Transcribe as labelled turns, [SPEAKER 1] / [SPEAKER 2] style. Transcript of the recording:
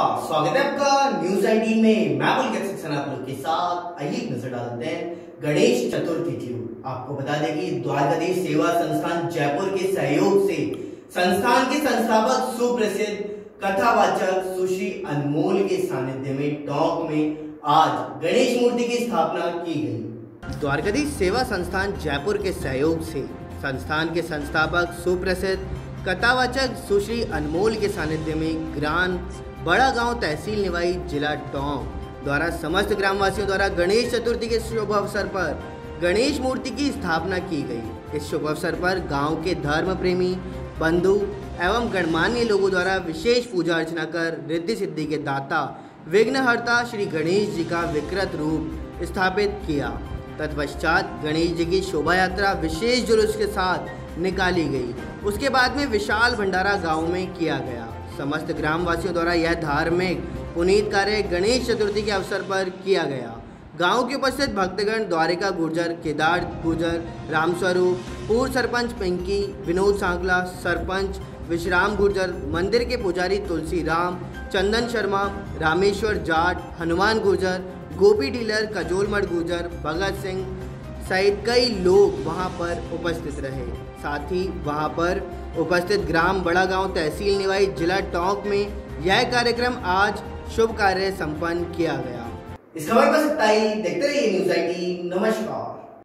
[SPEAKER 1] नमस्कार, स्वागत है आपका न्यूज 19 में। मैं पुलकित सक्सेना आप लोग के साथ। आइए एक नजर डालते हैं गणेश चतुर्थी की ओर। आपको बता दें कि द्वारकाधीश सेवा संस्थान जयपुर के सहयोग से संस्थान के संस्थापक सुप्रसिद्ध कथावाचक सुश्री अनमोल के सानिध्य में टोंक में आज गणेश मूर्ति की स्थापना की गई। द्वारकाधीश सेवा संस्थान जयपुर के सहयोग से संस्थान के संस्थापक सुप्रसिद्ध कथावाचक सुश्री अनमोल के सानिध्य में ग्राम बड़ा गांव तहसील निवाई जिला टोंक द्वारा समस्त ग्रामवासियों द्वारा गणेश चतुर्थी के शुभ अवसर पर गणेश मूर्ति की स्थापना की गई। इस शुभ अवसर पर गांव के धर्म प्रेमी बंधु एवं गणमान्य लोगों द्वारा विशेष पूजा अर्चना कर रिद्धि सिद्धि के दाता विघ्नहर्ता श्री गणेश जी का विकृत रूप स्थापित किया। तत्पश्चात गणेश जी की शोभा यात्रा विशेष जुलूस के साथ निकाली गई। उसके बाद में विशाल भंडारा गांव में किया गया। समस्त ग्रामवासियों द्वारा यह धार्मिक पुनीत कार्य गणेश चतुर्थी के अवसर पर किया गया। गांव के उपस्थित भक्तगण द्वारिका गुर्जर, केदार गुर्जर, रामस्वरूप, पूर्व सरपंच पिंकी, विनोद सांगला, सरपंच विश्राम गुर्जर, मंदिर के पुजारी तुलसी राम, चंदन शर्मा, रामेश्वर जाट, हनुमान गुर्जर, गोपी डीलर, कजोलमठ गुर्जर, भगत सिंह सहित कई लोग वहां पर उपस्थित रहे। साथ ही वहां पर उपस्थित ग्राम बड़ा गांव तहसील निवाई जिला टोंक में यह कार्यक्रम आज शुभ कार्य संपन्न किया गया। इस खबर पर सच्चाई देखते रहिए न्यूज 19। नमस्कार।